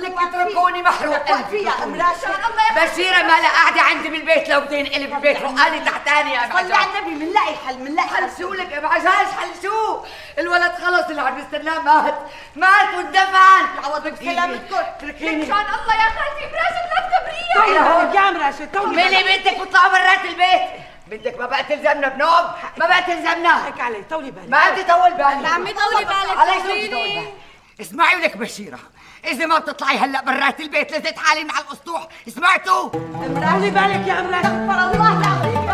لك اتركوني محروق قلبي. يا ام راشد بشيرة ما لا قاعدة عندي بالبيت، لو بتنقلب البيت رقالي تحتاني يا ابو صلي على النبي، بنلاقي حل بنلاقي حل شو لك يا ابو عجاج؟ حل شو؟ الولد خلص اللي عم بستناه مات واتدفن. يعوضك بسلامتكم. اتركيني ان شاء الله يا خالتي ام راشد لا تكبريها. هون يا ام راشد ملي بنتك وطلعوا برات البيت. بنتك ما بقى تلزمنا بنوم، ما بقى تلزمنا. هيك علي طولي بالك. ما انت طول بالك. عمي طولي بالك. علي شو طولي بالك؟ اسمعي ولك بشيرة، إذا ما بتطلعي هلا برات البيت لزيت حالي مع الأسطوح، سمعتوا؟ طولي بالك يا ام راشد. استغفر الله العظيم.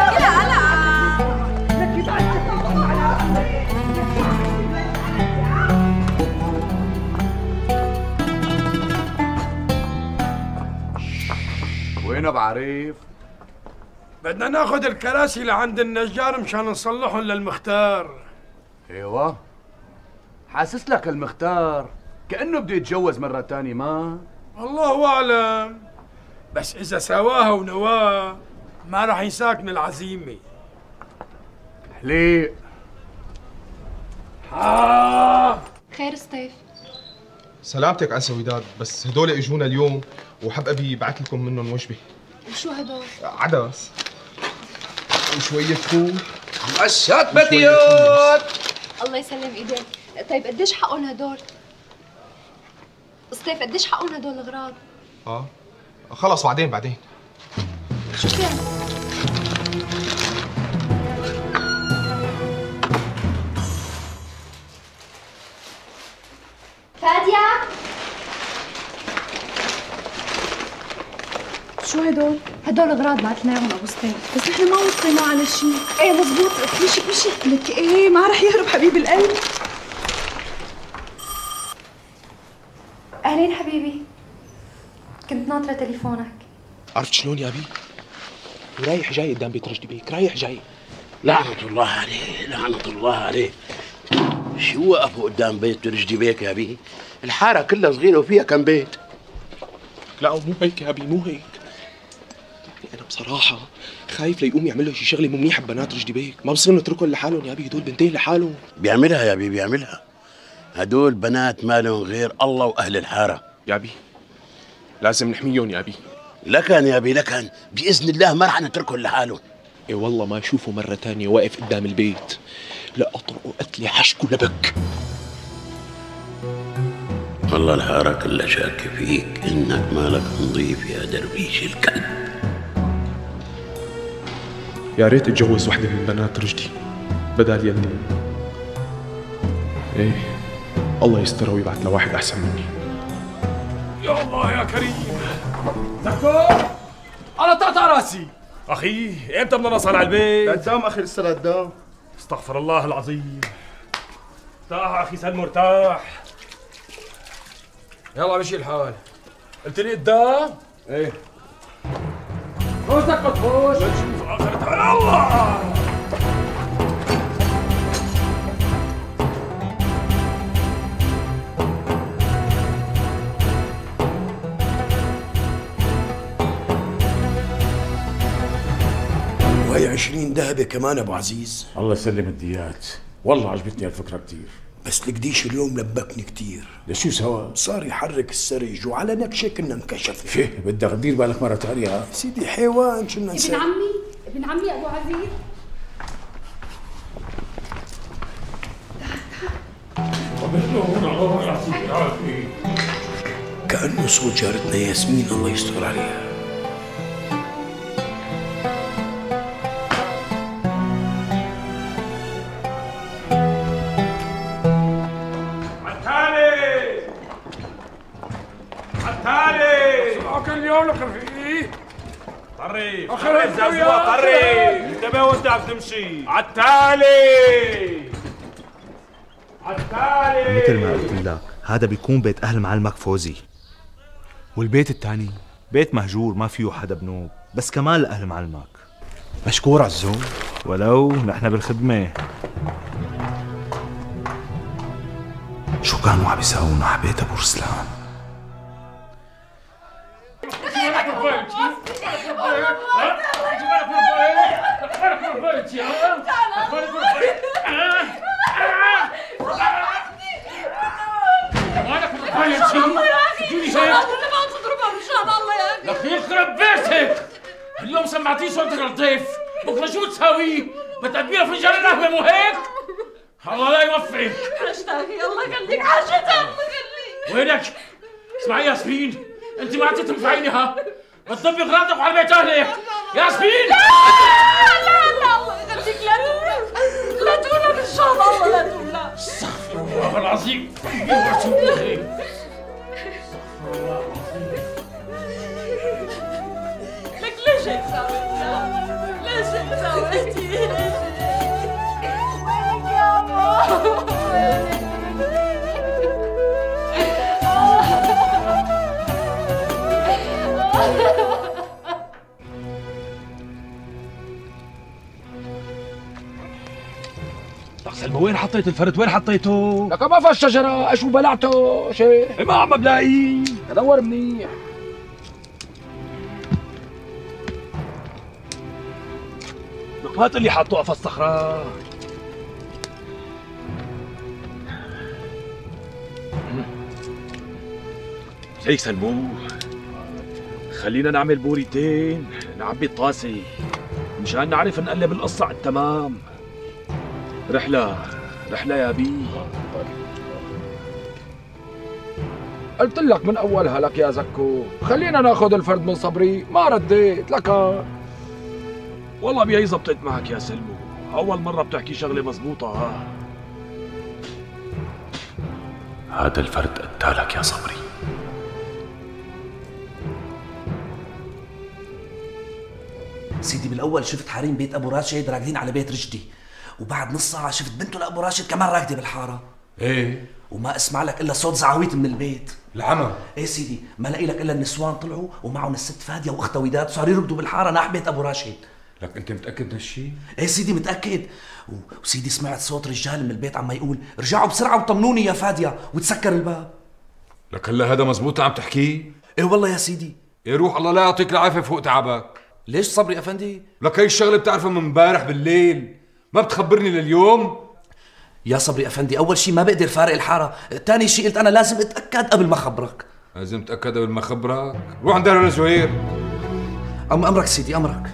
وين ابو عريف؟ بدنا ناخذ الكراسي لعند النجار مشان نصلحهم للمختار. ايوه حاسس لك المختار كأنه بده يتجوز مرة تانية. ما الله اعلم، بس اذا سواها ونواه ما راح ينساك من العزيمه. حليق. خير سطيف؟ سلامتك انسه وداد، بس هدول اجونا اليوم وحب ابي يبعث لكم منهم وجبه. وشو هدول؟ عدس وشويه فول. مشهد بديوت. الله يسلم ايديك. طيب قديش حقهم هدول؟ سطيف قديش حقهم هدول الاغراض؟ خلص بعدين. شو كان؟ فادية؟ شو هدول؟ هدول اغراض بعثنا اياهم ابو سطيف، بس نحن ما وصينا على شيء. ايه مزبوط، مشي لك ايه ما رح يهرب حبيب القلب. اهلين حبيبي، كنت ناطرة تليفونك. عرفت شلون يا ابي؟ رايح جاي قدام بيت رشدي بيك، رايح جاي. لعنة الله عليه، لعنة الله عليه. شو وقفوا قدام بيت رشدي بيك يا بي؟ الحارة كلها صغيرة وفيها كم بيت. لا مو هيك يا ابي، مو هيك. انا بصراحة خايف ليقوم يعمل له شي شغلة مو منيحة ببنات رشدي بيك، ما بصير نتركهم لحالهم يا ابي، هدول بنتين لحالهم. بيعملها يا بي، بيعملها. هدول بنات ما لهم غير الله واهل الحارة. يا ابي لازم نحميهم يا ابي. لكن يا بي لكن، بإذن الله ما رح نتركهم لحالهم. اي والله ما اشوفه مرة تانية واقف قدام البيت لا اطرقه قتلي حشكه لبك. والله الحارة كلها شاكة فيك، انك مالك نظيف يا درويش الكلب. يا ريت اتجوز وحدة من بنات رشدي بدال يلي. ايه الله يسترها ويبعث لواحد احسن مني. يا الله يا كريم. دكتور انا تقطع راسي. اخي امتى بدنا نوصل على البيت؟ قدام اخي لسه لقدام. استغفر الله العظيم. ارتاح اخي سلم مرتاح. يلا مشي الحال. قلت لي قدام؟ ايه. خش دقة خش. نشوف اخرتها. يلا. وهي 20 ذهبة كمان ابو عزيز. الله يسلم الديات، والله عجبتني الفكرة كتير. بس القديش اليوم لبكني كتير. لشو سوا؟ صار يحرك السرج وعلى نكشة كنا انكشف. فيه بدك تدير بالك مرة تانية. سيدي حيوان شو بدنا نسوي؟ ابن عمي ابو عزيز. كأنه صوت جارتنا ياسمين الله يستر عليها. اليوم لك رفيقي. طري اخر الزازوه طري. انتبه وانت عم تمشي. عالتالي مثل ما قلت لك هذا بيكون بيت اهل معلمك فوزي، والبيت الثاني بيت مهجور ما فيه حدا بنوب، بس كمان لاهل معلمك. مشكور عزوم. ولو نحن بالخدمه. شو كانوا عم يساووا مع بيت ابو رسلان؟ مالك هي صورتك لطيف، بكره شو تساوي؟ بتقدميها فنجان القهوة مو هيك؟ الله لا يوفقك. عشتاكي الله يخليك، عاشتها الله يخليك. وينك؟ اسمعي ياسمين، انت ما عدتي تنفعينها، بتطبي غراضك وعلى بيت اهلك. ياسمين لا الله يخليك، لا تقولها لا تقولها ان شاء الله لا تقولها. استغفر الله العظيم واتوب اليه. لك ليش هيك سويتي؟ ليش هيك سويتي؟ وينك يابا؟ لك سلمى وين حطيت الفرد؟ وين حطيته؟ لك ما في الشجرة، اشو بلعته شيء؟ ما عم بلاقيه. دور منيح. لك ما تقول لي حطوه قفص صخرة. هيك سلمو، خلينا نعمل بوريتين نعبي الطاسة مشان نعرف نقلب القصة على التمام. رحلة يا بي. قلت لك من اولها لك يا زكو، خلينا ناخذ الفرد من صبري، ما رديت لك. والله بيهي زبطت معك يا سلمو، أول مرة بتحكي شغلة مزبوطة. ها هذا الفرد قتالك يا صبري. سيدي بالاول شفت حريم بيت ابو راشد راكدين على بيت رشدي، وبعد نص ساعه شفت بنته لابو راشد كمان راكده بالحاره. ايه وما اسمع لك الا صوت زعاويط من البيت. العمى. ايه سيدي، ما لاقي لك الا النسوان طلعوا ومعهم الست فاديه واختها وداد، صاروا يركضوا بالحاره ناح بيت ابو راشد. لك انت متاكد من هالشيء؟ ايه سيدي متاكد. وسيدي سمعت صوت رجال من البيت عم يقول رجعوا بسرعه وطمنوني يا فاديه، وتسكر الباب. لك هلا هذا مزبوط عم تحكيه؟ ايه والله يا سيدي. ايه روح الله لا يعطيك العافيه فوق تعبك. ليش صبري افندي؟ لك هي الشغله بتعرفها من امبارح بالليل، ما بتخبرني لليوم؟ يا صبري افندي، اول شيء ما بقدر فارق الحاره، ثاني شيء قلت انا لازم اتاكد قبل ما خبرك. لازم تتاكد قبل ما خبرك؟ روح عند دار زهير. امرك سيدي امرك.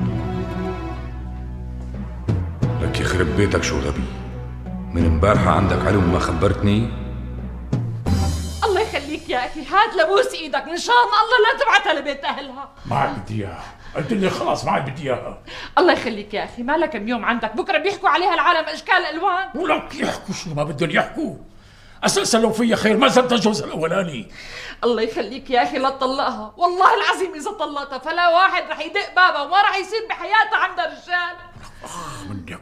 لك يخرب بيتك شو غبي، من امبارح عندك علم ما خبرتني؟ الله يخليك يا اخي، هات لبوس ايدك ان شاء الله لا تبعتها لبيت اهلها. ما عاد بدي اياها، قلت لي خلاص ما عاد بدي اياها. الله يخليك يا اخي، مالك كم يوم عندك، بكره بيحكوا عليها العالم اشكال الوان. ولك يحكوا شو ما بدهم يحكوا، اساسا لو فيها خير ما زلت الجوز الاولاني. الله يخليك يا اخي لا تطلقها، والله العظيم اذا طلقتها فلا واحد رح يدق بابها وما رح يصير بحياتها عندها رجال. منك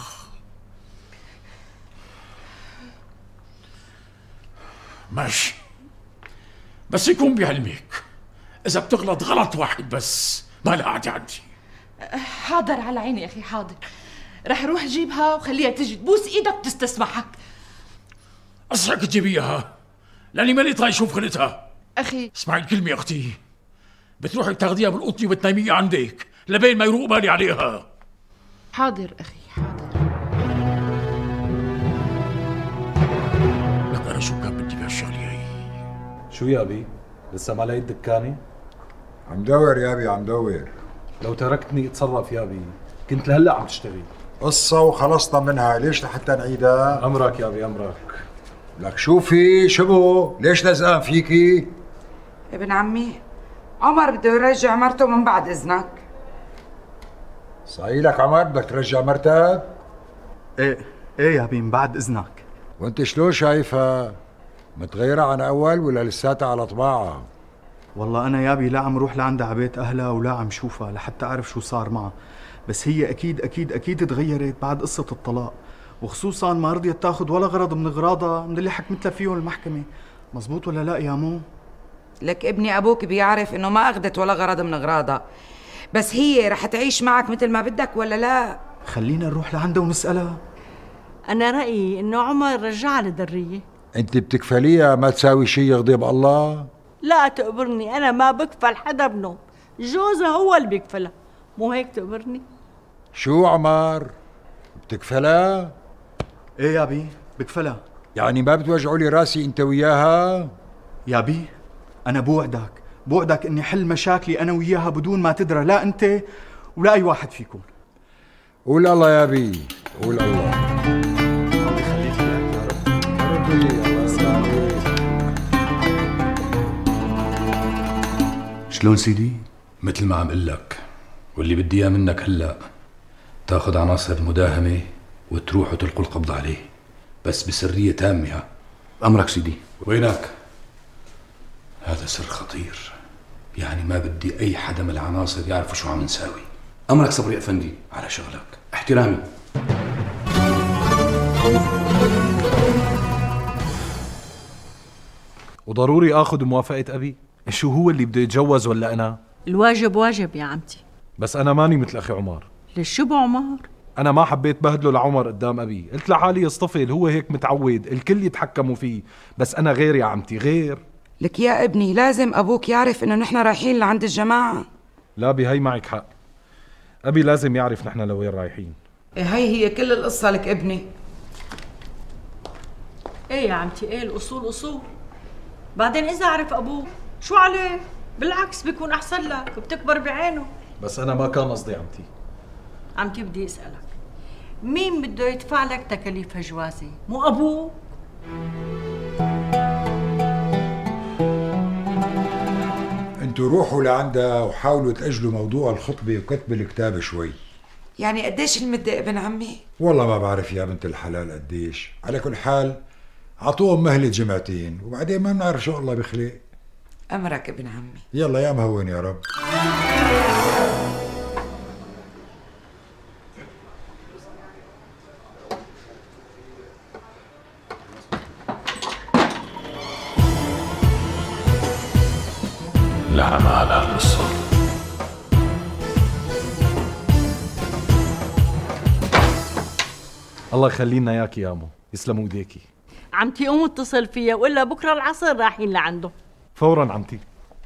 ماشي، بس يكون بعلمك اذا بتغلط غلط واحد بس ما لا عادي عندي. حاضر على عيني يا اخي حاضر، رح روح جيبها وخليها تجي تبوس ايدك وتستسمحك. اصحك تجيبيها لاني ماني طايق اشوف خلتها. اخي اسمعي الكلمه يا اختي، بتروحي بتاخذيها بالقطني وبتناميها عندك لبين ما يروق بالي عليها. حاضر اخي حاضر. لك انا شو كان بدي بهالشغله هي؟ شو يا ابي؟ لسه ما لقيت دكانه؟ عم دور يا ابي عم دور. لو تركتني اتصرف يا ابي، كنت لهلا عم تشتغل. قصة وخلصنا منها، ليش لحتى نعيدها؟ امرك يا ابي امرك. لك شو في شبو؟ ليش لزقان فيكي؟ ابن عمي عمر بده يرجع مرته من بعد اذنك. صايلك عمر بدك ترجع مرتك؟ ايه يا ابي من بعد اذنك. وانت شلون شايفها؟ متغيرة عن اول ولا لساتها على طباعها؟ والله انا يا ابي لا عم روح لعندها على بيت اهلها ولا عم شوفها لحتى اعرف شو صار معها، بس هي اكيد اكيد اكيد تغيرت بعد قصة الطلاق، وخصوصا ما رضيت تاخذ ولا غرض من اغراضها من اللي حكمتها فيهم المحكمة. مزبوط ولا لا يا مو؟ لك ابني ابوك بيعرف انه ما اخذت ولا غرض من اغراضها، بس هي رح تعيش معك مثل ما بدك ولا لا؟ خلينا نروح لعندها ونسألها. انا رأيي انه عمر رجعها لدرية. انت بتكفليها ما تساوي شيء يغضب الله؟ لا تقبرني، انا ما بكفل حدا بنوب، جوزها هو اللي بيكفلها، مو هيك تقبرني؟ شو عمر؟ بتكفلها؟ ايه يا بي بكفلها. يعني ما بتوجعوا لي راسي انت وياها؟ يا بي انا بوعدك اني حل مشاكلي انا وياها بدون ما تدرى لا انت ولأي واحد فيكم. قول الله يا بي، قول الله. الله يخليك يا رب. الله يسلمك. شلون سيدي؟ مثل ما عم قل لك، واللي بدي اياه منك هلا تاخذ عناصر المداهمه وتروح وتلقوا القبض عليه، بس بسريه تامه. امرك سيدي. وينك؟ هذا سر خطير، يعني ما بدي اي حدا من العناصر يعرفوا شو عم نساوي. امرك صبري افندي. على شغلك. احترامي. وضروري اخذ موافقة ابي؟ شو هو اللي بده يتجوز ولا انا؟ الواجب واجب يا عمتي. بس انا ماني مثل اخي عمر. ليش شو بعمر؟ انا ما حبيت بهدله لعمر قدام ابي، قلت لحالي يصطفل، هو هيك متعود الكل يتحكموا فيه، بس انا غير يا عمتي، غير. لك يا ابني لازم ابوك يعرف انه نحن رايحين لعند الجماعة. لا بهي معك حق، ابي لازم يعرف نحن لوين رايحين. هي كل القصة لك ابني. ايه يا عمتي، ايه الاصول اصول. بعدين اذا عرف ابوه شو عليه؟ بالعكس بيكون احسن لك، بتكبر بعينه. بس انا ما كان قصدي عمتي. عمتي بدي اسالك، مين بده يدفع لك تكاليف هالجوازه؟ مو ابوه؟ انتوا روحوا لعندها وحاولوا تأجلوا موضوع الخطبة وكتب الكتاب شوي. يعني قديش المدة ابن عمي؟ والله ما بعرف يا بنت الحلال قديش، على كل حال عطوهم مهلة جمعتين وبعدين ما بنعرف شو الله بخلق. أمرك ابن عمي. يلا يا مهون يا رب. لعنة على هالقصة. الله يخلي لنا اياكي يا امو، يسلموا ايديكي. عمتي قوم اتصل فيها والا بكره العصر رايحين لعنده. فورا عمتي.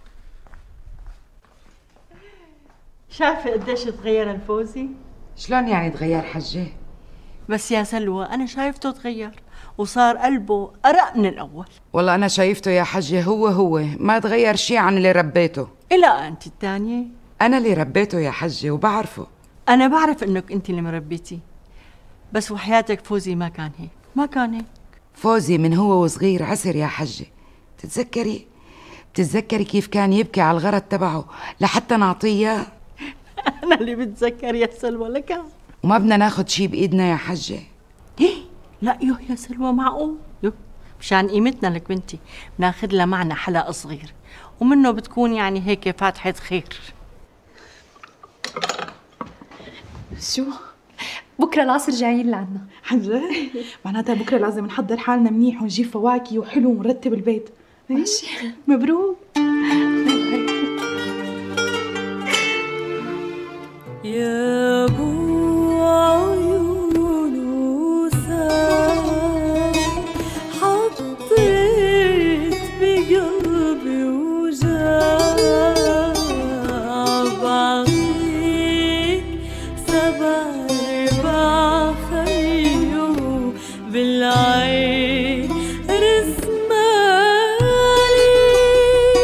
شايفه قديش تغير الفوزي؟ شلون يعني تغير حجة؟ بس يا سلوى انا شايفته تغير وصار قلبه أرق من الأول. والله أنا شايفته يا حجة هو ما تغير شيء عن اللي ربيته. إلا أنت الثانية؟ أنا اللي ربيته يا حجة وبعرفه. أنا بعرف إنك أنت اللي مربيتي، بس وحياتك فوزي ما كان هيك، ما كان هيك. فوزي من هو وصغير عسر يا حجة. بتتذكري كيف كان يبكي على الغرض تبعه لحتى نعطيه؟ أنا اللي بتذكر يا سلوى لك. وما بدنا ناخد شيء بإيدنا يا حجة. لا يا سلوى معقول؟ مشان قيمتنا لك بنتي بناخذ لها معنا حلقة صغير ومنه بتكون يعني هيك فاتحة خير. شو؟ بكره العصر جايين لعنا. حجة معناتها بكره لازم نحضر حالنا منيح ونجيب فواكه وحلو ونرتب البيت. ماشي. مبروك. يا ابو عيون وسام حطيت بقلبي وجاع بعطيك 7 خيو بالعين رسمالي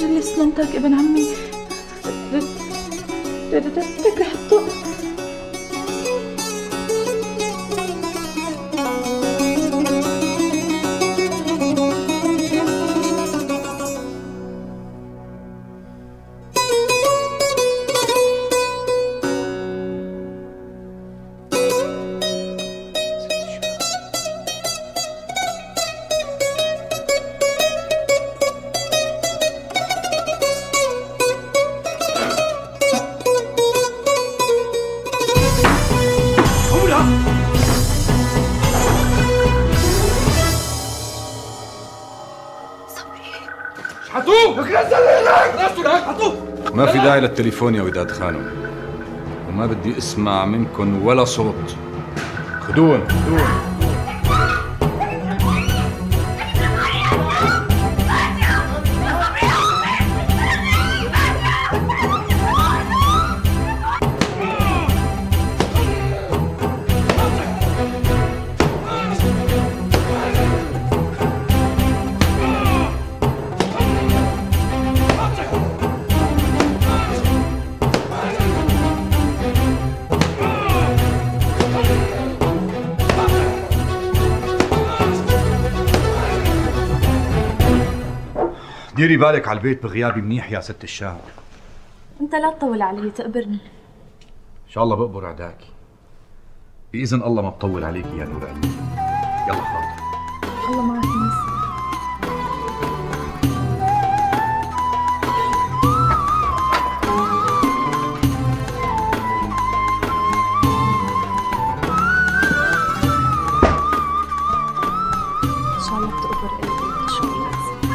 رجلي سلامتك ابن عمي. بدك رح تطق. ما في داعي للتليفون يا وداد خانم، وما بدي اسمع منكن ولا صوت. خدون ديري بالك على البيت بغيابي منيح يا ست الشاعر. انت لا تطول علي تقبرني. ان شاء الله بقبر عداكي باذن الله، ما بطول عليكي يا نور قلبي. يلا خاطر. الله معك ناس. ان شاء الله بتقبر قلبي شغل احسن.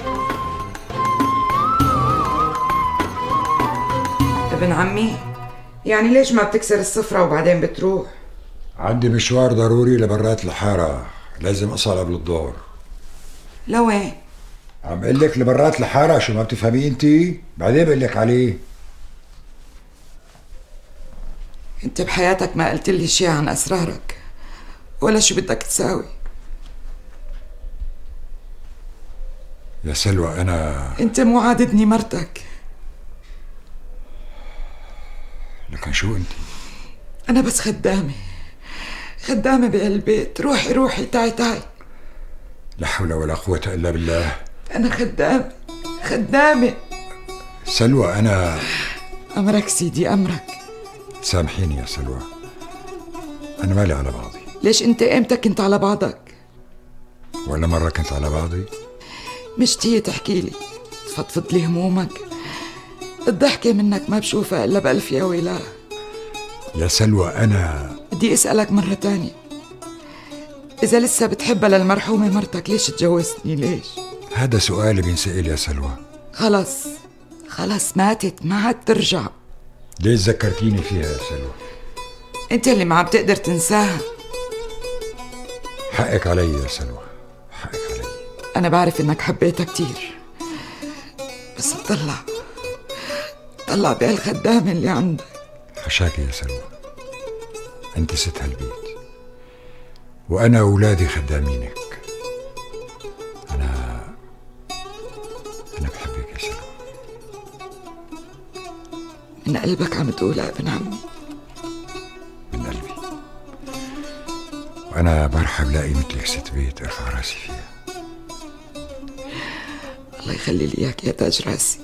ابن عمي، يعني ليش ما بتكسر الصفرة وبعدين بتروح؟ عندي مشوار ضروري لبرات الحارة، لازم اصل قبل الظهر. لوين؟ عم اقول لك لبرات الحارة، شو ما بتفهمي انتي؟ بعدين بقول لك عليه. انت بحياتك ما قلت لي شيء عن اسرارك ولا شو بدك تساوي. يا سلوى انت مو عادتني مرتك. لكن شو انتي؟ انا بس خدامة بهالبيت. روحي تعي. لا حول ولا قوة الا بالله. انا خدامة سلوى. امرك سيدي امرك. سامحيني يا سلوى، انا مالي على بعضي. ليش انت امتى كنت على بعضك؟ ولا مرة كنت على بعضي؟ مشتية تحكي لي، تفضفض لي همومك. الضحكة منك ما بشوفها إلا بألف يا ويلاه. يا سلوى بدي أسألك مرة تانية، إذا لسه بتحبها للمرحومة مرتك ليش تجوزتني ليش؟ هذا سؤال بينسأل يا سلوى. خلص ماتت ما عاد ترجع. ليش ذكرتيني فيها يا سلوى؟ أنت اللي ما عم تقدر تنساها. حقك علي يا سلوى، حقك علي. أنا بعرف إنك حبيتها كتير، بس طلع بهالخدامة اللي عندك. حشاكي يا سلوى، انت ست هالبيت وانا اولادي خدامينك. انا بحبك يا سلوى. من قلبك عم تقولها ابن عمي؟ من قلبي. وانا برحب لاقي مثلك ست بيت ارفع راسي فيها. الله يخلي لي اياك يا تاج راسي.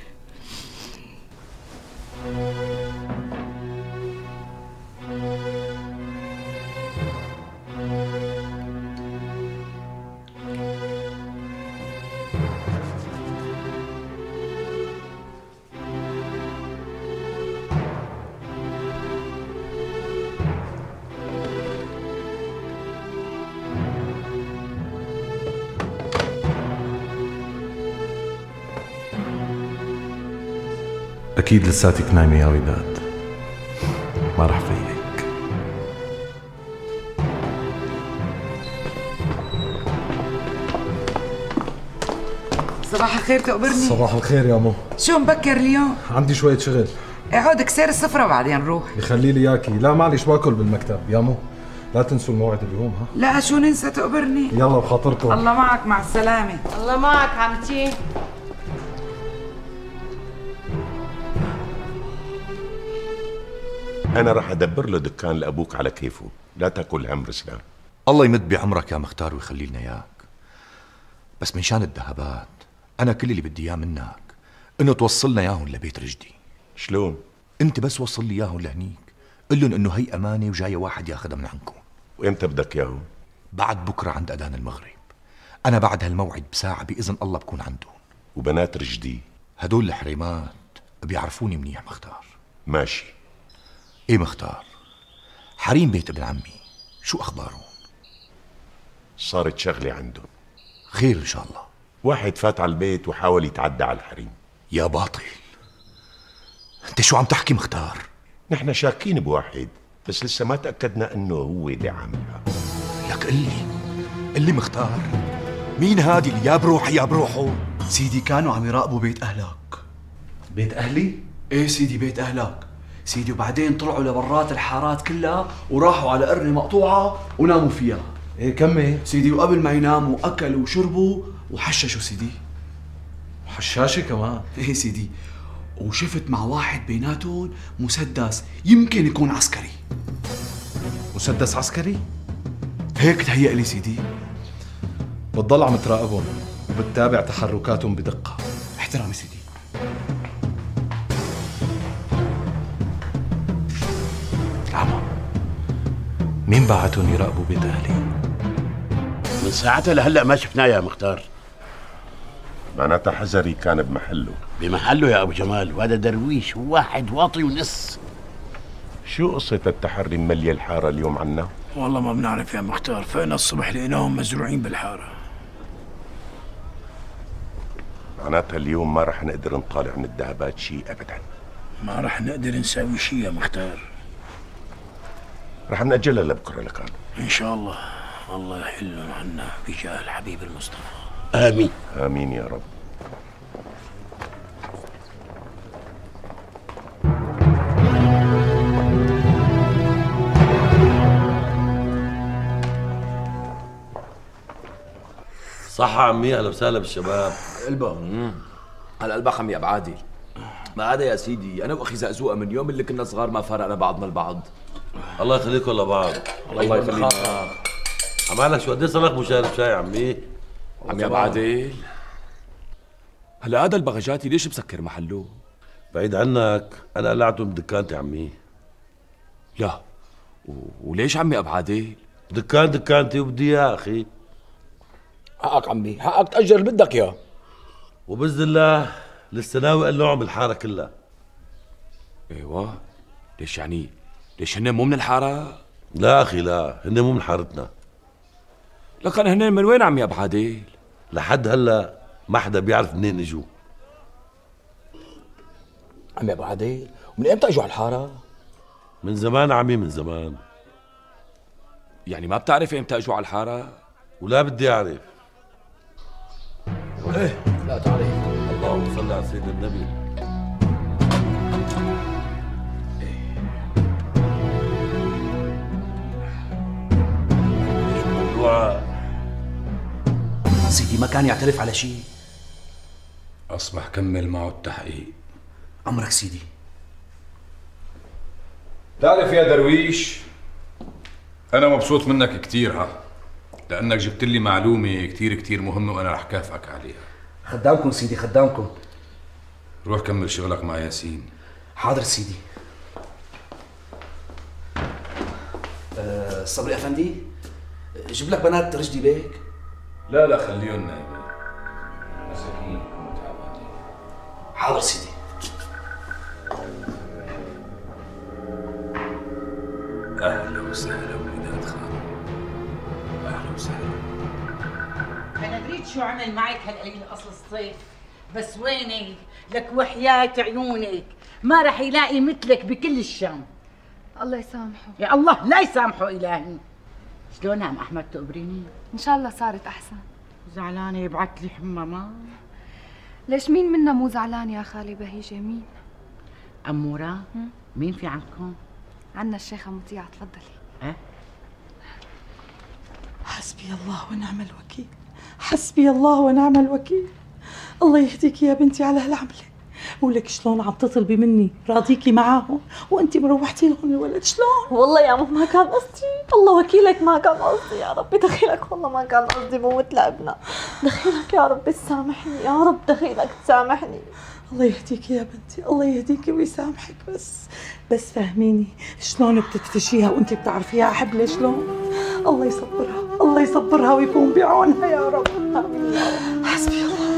أكيد لساتك نايمة يا وداد، ما رح فيك. صباح الخير تقبرني. صباح الخير يا مو. شو مبكر اليوم؟ عندي شوية شغل. اقعد كسر السفرة وبعدين روح. يخلي لي اياكي. لا معلش باكل بالمكتب يا مو. لا تنسوا الموعد اليوم ها. لا شو ننسى تقبرني. يلا بخاطركم. الله معك، مع السلامة. الله معك عمتي. انا راح ادبر له دكان لابوك على كيفه، لا تاكل هم رسلان. الله يمد بعمرك يا مختار ويخلي لنا اياك. بس من شان الذهبات انا كل اللي بدي اياه منك انه توصلنا اياهم لبيت رشدي. شلون؟ انت بس وصل لي اياهم لهنيك، قل لهم انه هي امانه وجايه واحد ياخذها من عندكم. وامتى بدك اياهم؟ بعد بكره عند اذان المغرب. انا بعد هالموعد بساعه باذن الله بكون عندهم. وبنات رشدي؟ هدول الحريمات بيعرفوني منيح مختار. ماشي. ايه مختار، حريم بيت ابن عمي شو اخبارهم؟ صارت شغله عندهم. خير ان شاء الله. واحد فات على البيت وحاول يتعدى على الحريم. يا باطل، انت شو عم تحكي مختار؟ نحن شاكين بواحد بس لسه ما تاكدنا انه هو اللي عاملها. لك قل لي مختار، مين هادي اللي يا بروحي يا بروحه؟ سيدي كانوا عم يراقبوا بيت اهلك. بيت اهلي؟ ايه سيدي بيت اهلك سيدي، وبعدين طلعوا لبرات الحارات كلها وراحوا على قرنة مقطوعة وناموا فيها. ايه كمل سيدي، وقبل ما يناموا اكلوا وشربوا وحششوا سيدي. حشاشة كمان؟ ايه سيدي، وشفت مع واحد بيناتهم مسدس يمكن يكون عسكري. مسدس عسكري؟ هيك تهيأ لي سيدي. بتضل عم تراقبهم وبتتابع تحركاتهم بدقة. احترامي سيدي. العمى مين بعتهم يراقبوا بيت اهلي؟ من ساعتها لهلا ما شفناه يا مختار. معناتها حزري كان بمحله. بمحله يا ابو جمال، وهذا درويش واحد واطي ونص. شو قصة التحري مملية الحارة اليوم عنا؟ والله ما بنعرف يا مختار، فإن الصبح لقيناهم مزروعين بالحارة. معناتها اليوم ما رح نقدر نطالع من الذهبات شيء أبدا. ما رح نقدر نساوي شيء يا مختار. رح نأجلها لبكرة لكان. إن شاء الله. الله يحلهم عنا بجاه الحبيب المصطفى. آمين. آمين يا رب. صح عمي، اهلا وسهلا بالشباب. هلا البخ عمي ابو عادل. ما هذا يا سيدي، انا واخي زقزوقه من يوم اللي كنا صغار ما فرقنا بعضنا البعض. الله يخليكم لبعض. الله يخليك. عمالك شو قد ايه صار لك مشارب شاي عمي؟ عمي ابو عادل، هلا هذا البغجاتي ليش مسكر محله؟ بعيد عنك، انا قلعته من دكانتي عمي. لا وليش عمي ابو عادل؟ دكانتي وبدي اياه اخي. حقك عمي، حقك تأجر اللي بدك اياه. وباذن الله لسه ناوي اقلعهم بالحاره كلها. ايوه، ليش يعني؟ ليش هن مو من الحاره؟ لا اخي لا، هن مو من حارتنا. لكن هن من وين عمي ابو عادل؟ لحد هلا ما حدا بيعرف منين اجوا. عمي ابو عادل، ومن امتى اجوا على الحاره؟ من زمان عمي، من زمان. يعني ما بتعرف امتى اجوا على الحاره؟ ولا بدي اعرف. ايه لا تعرف. اللهم صل على سيدنا النبي. ايش الموضوع؟ سيدي ما كان يعترف على شيء. أصبح كمل معه التحقيق. أمرك سيدي. تعرف يا درويش، أنا مبسوط منك كتير لأنك جبت لي معلومة كتير مهمة وأنا رح كافئك عليها. خدامكم سيدي، خدامكم. روح كمل شغلك مع ياسين. حاضر سيدي. صبري أفندي، جيب لك بنات رشدي بيك؟ لا خليهم نايمين مساكين متعودين. حاضر سيدي. أهلا وسهلا ولاد خانم. أهلا وسهلا. أنا دريت شو عمل معك هالقليل أصل الصيف، بس وينك؟ لك وحياة عيونك ما رح يلاقي مثلك بكل الشام. الله يسامحه. يا الله لا يسامحه إلهي. شلون عم أحمد تقبريني؟ إن شاء الله صارت أحسن. زعلانة يبعت لي حمامة؟ ليش مين منا مو زعلان يا خالي بهيجة؟ مين؟ أمورة؟ مين في عندكم؟ عنا الشيخة مطيعة، تفضلي. أه؟ حسبي الله ونعم الوكيل، حسبي الله ونعم الوكيل. الله يهديك يا بنتي على هالعملة، ولك شلون عم تطلبي مني راضيكي معاهم وانت مروحتي لهم الولد شلون؟ والله يا ما كان قصدي، الله وكيلك ما كان قصدي يا ربي، دخيلك والله ما كان قصدي موت لابنا، دخيلك يا ربي تسامحني يا رب، دخيلك تسامحني. الله يهديكي يا بنتي، الله يهديكي ويسامحك، بس فهميني شلون بتكتشيها وانت بتعرفيها حبلة شلون؟ الله يصبرها، الله يصبرها ويكون بعونها يا رب. امين يا رب. حسبي الله.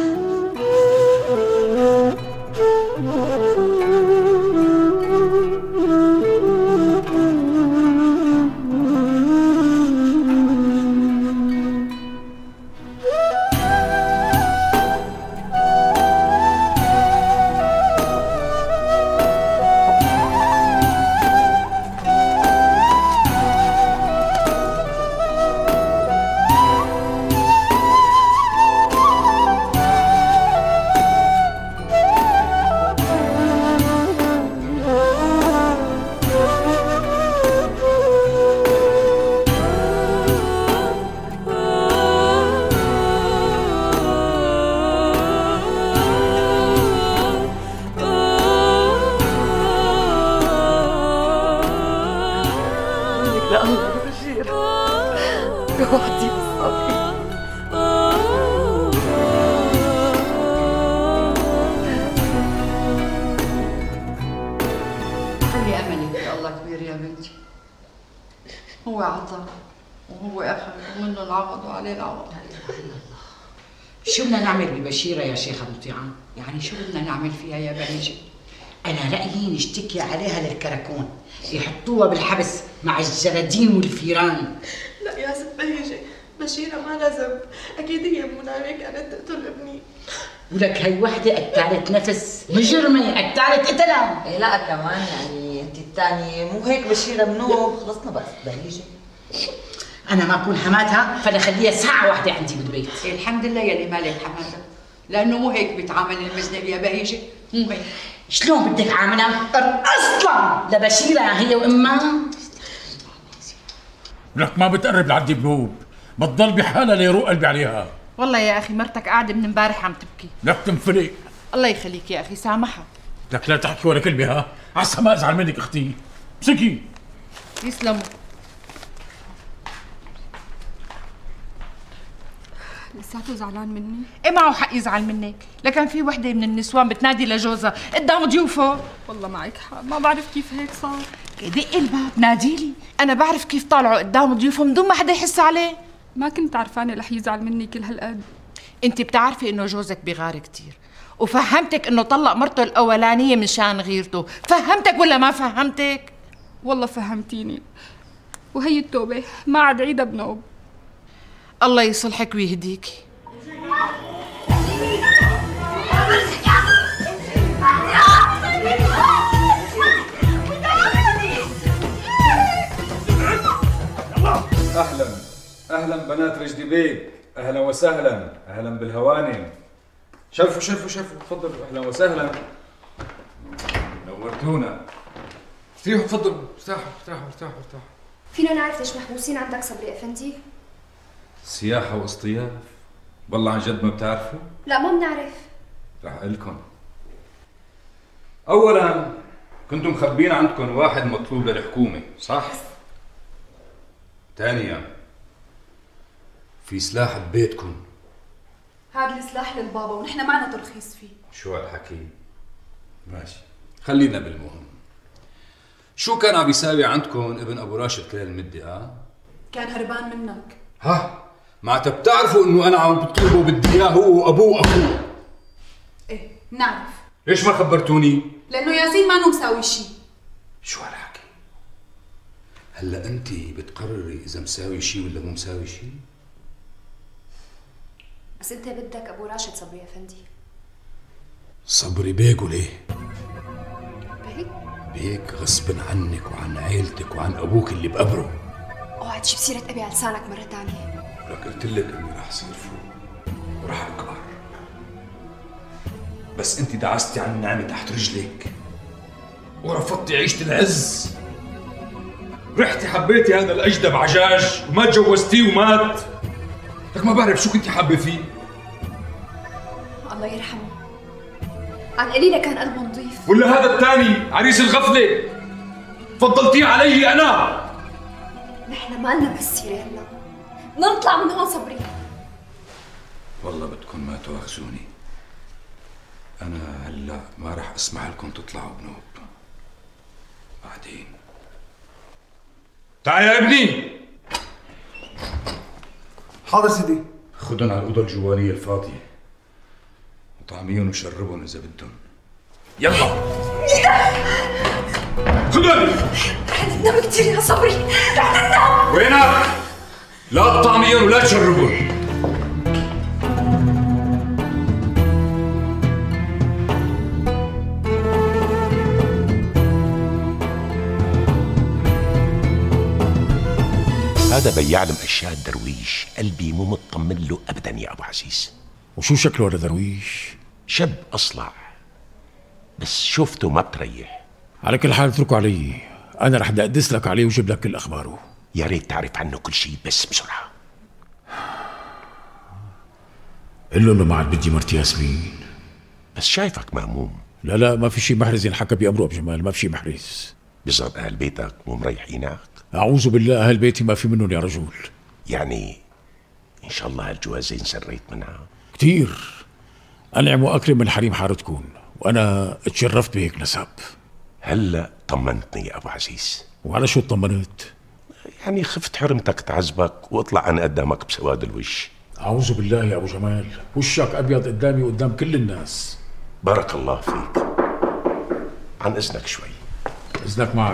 هو عطى وهو اخذ ومنه العوض وعليه العوض. شو بدنا نعمل ببشيرة يا شيخة مطيعة؟ يعني شو بدنا نعمل فيها يا بهيجة؟ أنا رأيي نشتكي عليها للكركون، يحطوها بالحبس مع الجرادين والفيران. لا يا ست بهيجة، بشيرة ما لها ذنب، أكيد هي منامة كانت تقتل ابني. ولك هي وحدة قتلت نفس مجرمة، قتلت قتلها. إيه لا كمان يعني أنت الثانية مو هيك بشيرة منوب، خلصنا بس بهيجة. أنا ما أكون حماتها فأنا خليها ساعة واحدة عندي بالبيت. الحمد لله يلي مالك حماتها، لأنه مو هيك بيتعامل المذنب يا بهيجة، مو هيك. شلون بدك عاملها؟ أصلاً لبشيرة هي وأمها. لك ما بتقرب لعندي بنوب، بتضل بحالها ليروق قلبي عليها. والله يا أخي مرتك قاعدة من امبارح عم تبكي. لك تنفلق. الله يخليك يا أخي سامحها. لك لا تحكي ولا كلمة ها، عسى ما أزعل منك أختي. امسكي. يسلموا. لساته زعلان مني؟ ايه معه حق يزعل منك، لكن في وحده من النسوان بتنادي لجوزها قدام ضيوفه. والله معك حق، ما بعرف كيف هيك صار. دق الباب ناديلي، انا بعرف كيف طالعوا قدام ضيوفهم من دون ما حدا يحس عليه. ما كنت عرفانه رح يزعل مني كل هالقد. انت بتعرفي انه جوزك بغار كتير، وفهمتك انه طلق مرته الاولانيه مشان غيرته، فهمتك ولا ما فهمتك؟ والله فهمتيني، وهي التوبه ما عاد عيدها بنوب. الله يصلحك ويهديكي. اهلا اهلا بنات رشدي بيك، اهلا وسهلا، اهلا بالهوانم. شرفوا شرفوا شرفوا، تفضلوا، اهلا وسهلا، نورتونا. ارتاحوا تفضلوا، ارتاحوا ارتاحوا ارتاحوا ارتاحوا. فينا نعرف ليش محبوسين عندك صبري افندي؟ سياحة واصطياف، والله عن جد ما بتعرفوا؟ لا ما بنعرف. رح اقول لكم. أولاً كنتم مخبين عندكم واحد مطلوب للحكومة، صح؟ ثانياً في سلاح ببيتكم. هذا السلاح للبابا ونحن معنا ترخيص فيه. شو هالحكي؟ ماشي، خلينا بالمهم. شو كان عم يساوي عندكم ابن أبو راشد كل هالمدة كان هربان منك. ها؟ معناتها بتعرفوا إنه أنا عم بطلبه بدي إياه هو وأبوه وأخوه. إيه، نعرف. ليش ما خبرتوني؟ لأنه ياسين ما مساوي شيء. شو هالحكي؟ هلا أنت بتقرري إذا مساوي شيء ولا مو مساوي شيء؟ بس أنت بدك أبو راشد صبري أفندي. صبري بيك وليه؟ بيك؟ بيك غصبا عنك وعن عيلتك وعن أبوك اللي بقبره. اوعى تجيب سيرة أبي على لسانك مرة ثانية. لك قلت لك إني رح صير فوق ورح أكبر، بس أنت دعستي عن النعمة تحت رجلك ورفضتي عيشة العز. رحتي حبيتي هذا الأجدب عجاج وما تجوزتيه ومات. لك ما بعرف شو كنتي حابة فيه. الله يرحمه. عن قليلة كان قلبه نظيف. ولا هذا الثاني عريس الغفلة فضلتيه علي أنا؟ نحن ما لنا بهالسيرة هلا، بدنا نطلع من هون صبري. والله بدكم ما تواخذوني، أنا هلا ما رح أسمح لكم تطلعوا بنوب. بعدين تعال يا ابني. حاضر سيدي. خدهم على الأوضة الجوارية الفاضية وطعميهم وشربهم إذا بدهم. يلا خدهم. رح ننام كثير يا صبري، رح ننام. وينك؟ لا تطعميهم ولا تشربهم. هذا بيعلم اشياء الدرويش، قلبي مو مطمن له ابدا يا ابو عزيز. وشو شكله هذا درويش؟ شاب اصلع بس شوفته ما بتريح. على كل حال اتركه علي، انا رح دقدس لك عليه وجيب لك كل اخباره. يا ريت تعرف عنه كل شيء بس بسرعه. قل له انه ما عاد بدي مرتي ياسمين. بس شايفك مهموم. لا ما في شيء محرز ينحكى بأمره أبو جمال، ما في شيء محرز. بظهر اهل بيتك مو مريحينك. اعوذ بالله، اهل بيتي ما في منهم يا رجل. يعني ان شاء الله هالجوازين سريت منها كثير. انعم واكرم من حريم حارتكم، وانا اتشرفت بهيك نسب. هلا طمنتني يا ابو عزيز. وعلى شو اطمنت؟ يعني خفت حرمتك تعذبك واطلع انا قدامك بسواد الوش. اعوذ بالله يا ابو جمال، وشك ابيض قدامي وقدام كل الناس. بارك الله فيك. عن اذنك شوي. اذنك معك.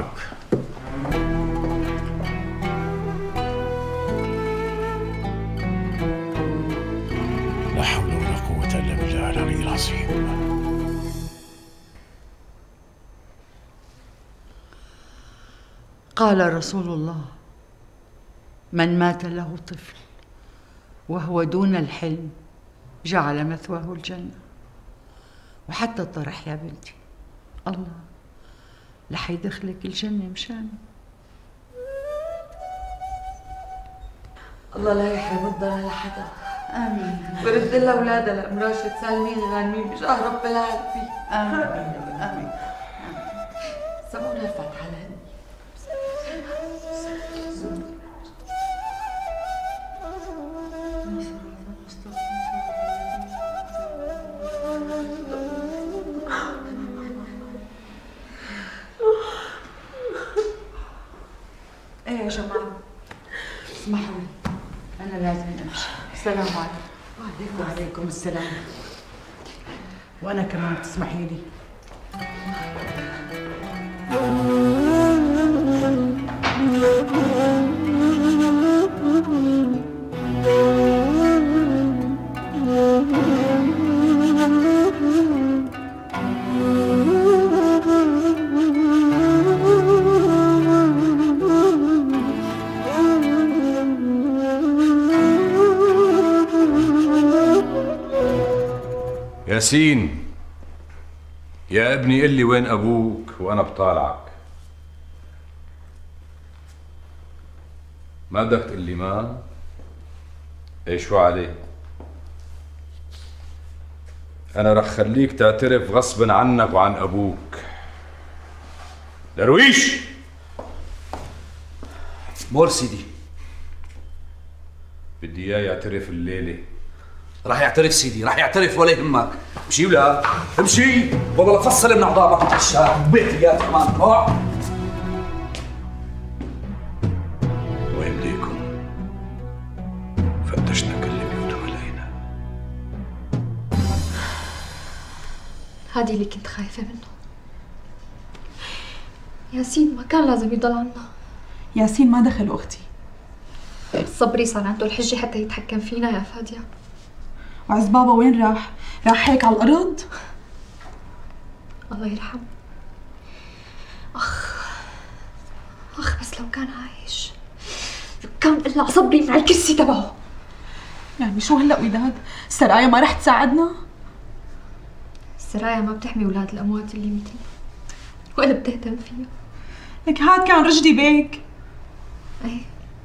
لا حول ولا قوة الا بالله العلي العظيم. قال رسول الله: من مات له طفل وهو دون الحلم جعل مثواه الجنة. وحتى الطرح يا بنتي الله رح يدخلك الجنة مشانه. الله لا يحرم الضنا لحدا. آمين. برد لها أولادها لأم راشد سالمين غانمين بجاه رب العالمين. آمين آمين. سمونا الفاتحة لهن. ايه يا جماعة اسمحوا لي، أنا لازم أمشي. السلام عليكم. وعليكم السلام. وأنا كمان تسمحي لي. ياسين يا ابني، قل لي وين ابوك وانا بطالعك. ما بدك تقول لي ما؟ ايه شو عليه؟ انا رح خليك تعترف غصبا عنك وعن ابوك. درويش مور سيدي. بدي اياه يعترف الليله. راح يعترف سيدي، راح يعترف ولا يهمك. امشي ولا امشي، والله لفصل من عظامك في الشارع بيتي يا كمان. وين بديكم؟ فتشنا كل البيوت ولقينا. هذه اللي كنت خايفة منه. ياسين ما كان لازم يضل عنا. ياسين ما دخل أختي. صبري صار عنده الحجة حتى يتحكم فينا يا فادية. وعز بابا وين راح؟ راح هيك على الأرض؟ الله يرحمه. أخ بس لو كان عايش كان قلع صبري من على الكرسي تبعه. يعني شو هلا وداد؟ السرايا ما رح تساعدنا؟ السرايا ما بتحمي أولاد الأموات اللي مثلنا ولا بتهتم فيها. لك هاد كان رشدي بيك. ايه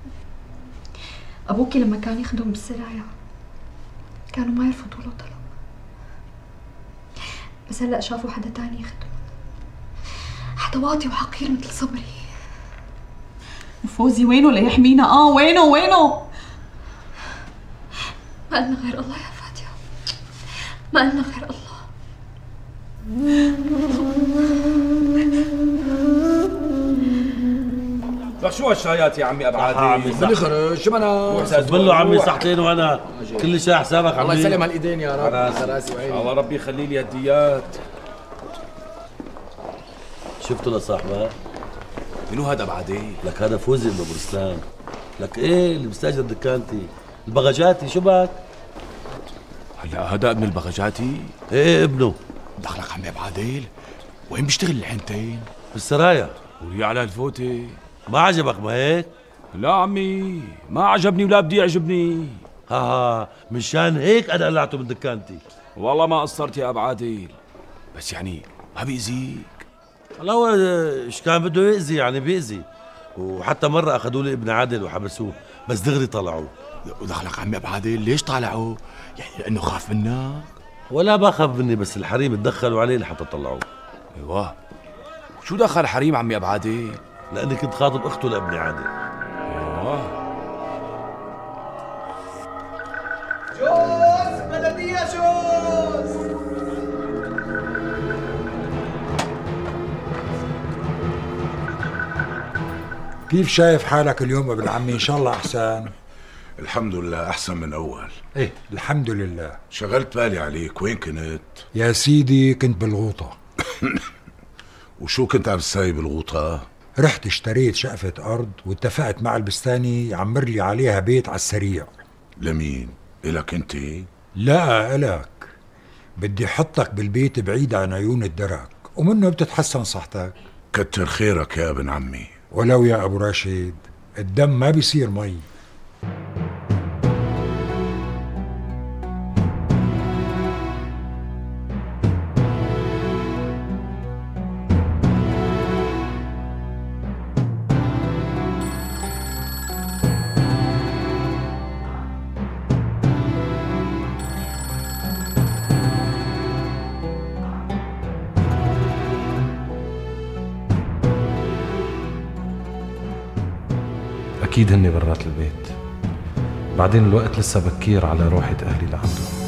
أبوكي لما كان يخدم بالسرايا كانوا ما يرفضوا له طلب، بس هلا شافوا حدا تاني يخدمه، حدا واطي وحقير مثل صبري. فوزي وينه ليحمينا؟ وينه؟ ما قلنا غير الله يا فاتحة، ما قلنا غير الله. لك شو هالشايات يا عمي ابعادي؟ عمي بدي خرج شو انا صب له عمي صحتين وانا كل شيء حسابك عمي. الله يسلم هالايدين يا رب. راسي وعيني. الله ربي يخلي لي هالديات. شفتوا لصاحبك؟ منو هذا بعدي؟ لك هذا فوزي ابن ابو رسلان. لك ايه اللي مستاجر دكانتي البغجاتي. شو بك؟ هلا هذا ابن البغجاتي؟ ايه ابنه. دخلك عمي ابو عادل، وين بيشتغل الحنتين؟ بالسرايا. وهي على الفوتة. ما عجبك ما هيك؟ لا عمي ما عجبني ولا بدي يعجبني. ها مشان هيك انا قلعته من دكانتي. والله ما قصرت يا ابو عادل، بس يعني ما بيأذيك. هلا هو ايش كان بده يأذي يعني بيأذي. وحتى مرة أخذوا لي ابن عادل وحبسوه بس دغري طلعوه. ودخلك عمي أبو عادل ليش طالعوه؟ يعني لأنه خاف منك؟ ولا بخاف مني بس الحريم تدخلوا عليه لحتى طلعوه. ايوه شو دخل حريم عمي أبو عادل؟ لأني كنت خاطب أخته لابن عادل. ايوه جوز بلدية جوز. كيف شايف حالك اليوم ابن عمي؟ ان شاء الله احسن. الحمد لله احسن من اول. ايه الحمد لله. شغلت بالي عليك، وين كنت؟ يا سيدي كنت بالغوطة. وشو كنت عم تساوي بالغوطة؟ رحت اشتريت شقفة ارض واتفقت مع البستاني يعمر لي عليها بيت على السريع. لمين؟ إلك انت؟ لا إلك. بدي احطك بالبيت بعيد عن عيون الدرك ومنه بتتحسن صحتك. كتر خيرك يا ابن عمي. ولو يا ابو راشد الدم ما بيصير مي. أكيد هني برات البيت. بعدين الوقت لسه بكير على روحة أهلي لعنده.